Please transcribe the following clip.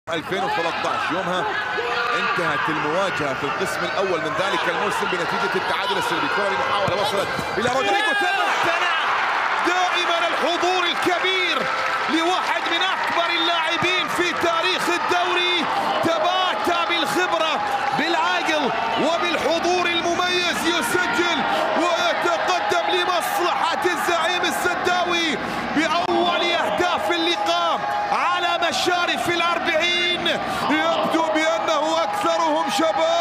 2013 يومها انتهت المواجهة في القسم الأول من ذلك الموسم بنتيجة التعادل السلبي. كرة لمحاولة وصلت إلى رودريجو، تمتع دائما الحضور الكبير لواحد من أكبر اللاعبين في تاريخ الدوري، تباتى بالخبرة بالعقل وبالحضور المميز، يسجل ويتقدم لمصلحة الزعيم السداوي بأول أهداف اللقاء على مشارف ال40. يبدو بأنه أكثرهم شباب.